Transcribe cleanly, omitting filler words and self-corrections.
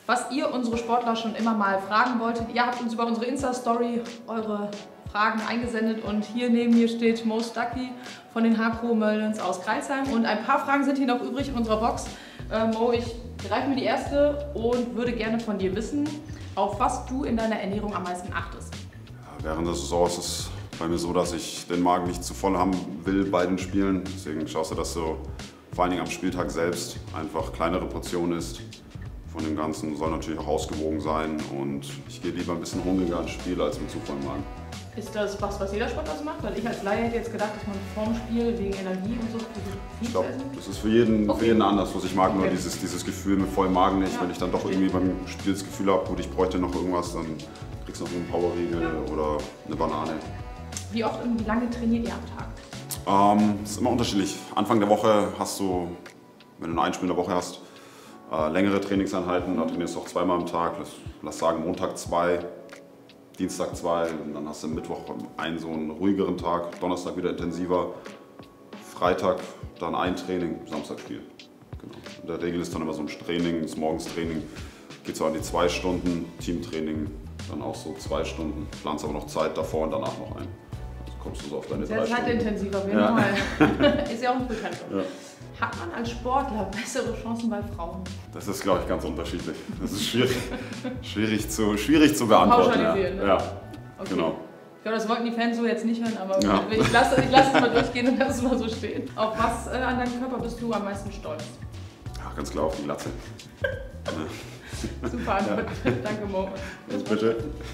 Was ihr, unsere Sportler, schon immer mal fragen wolltet. Ihr habt uns über unsere Insta-Story eure Fragen eingesendet und hier neben mir steht Mo Stuckey von den Hakro Möllens aus Crailsheim. Und ein paar Fragen sind hier noch übrig in unserer Box. Mo, ich greife mir die erste und würde gerne von dir wissen, auf was du in deiner Ernährung am meisten achtest. Ja, während der Saison ist es bei mir so, dass ich den Magen nicht zu voll haben will bei den Spielen. Deswegen schaust du, dass du vor allen Dingen am Spieltag selbst einfach kleinere Portionen isst. Von dem Ganzen soll natürlich auch ausgewogen sein und ich gehe lieber ein bisschen hungriger ins Spiel als mit zu vollem Magen. Ist das was jeder Sportler so macht? Weil ich als Laie hätte jetzt gedacht, dass man vorm Spiel wegen Energie und so viel Ich glaube, zu essen. das ist für jeden anders. Was ich mag, nur Okay. dieses Gefühl mit vollem Magen nicht. Ja. Wenn ich dann doch irgendwie beim Spiel das Gefühl habe, gut, ich bräuchte noch irgendwas, dann kriegst du noch einen Powerriegel oder eine Banane. Wie oft und wie lange trainiert ihr am Tag? Ist immer unterschiedlich. Anfang der Woche hast du, wenn du nur ein Spiel in der Woche hast, längere Trainingseinheiten. Da trainierst du auch zweimal am Tag. Lass sagen Montag 2, Dienstag 2 und dann hast du Mittwoch einen so einen ruhigeren Tag, Donnerstag wieder intensiver, Freitag dann ein Training, Samstag Spiel. Genau. In der Regel ist dann immer so ein Training, das Morgenstraining, geht so an die 2 Stunden, Teamtraining dann auch so 2 Stunden, planst aber noch Zeit davor und danach noch ein. Also kommst du so auf deine 3 Sehr Stunden. zeitintensiv auf jeden Ja. Fall. Ist ja auch ein Bekannt. Ja. Hat man als Sportler bessere Chancen bei Frauen? Das ist, glaube ich, ganz unterschiedlich. Das ist schwierig zu beantworten. Pauschalisieren, ne? Ja, Okay. genau. Ich glaube, das wollten die Fans so jetzt nicht hören, aber Ja. ich lasse es mal durchgehen und lasse es mal so stehen. Auf was an deinem Körper bist du am meisten stolz? Ja, ganz klar auf die Glatze. Super Antwort. Danke, Mo. Bitte.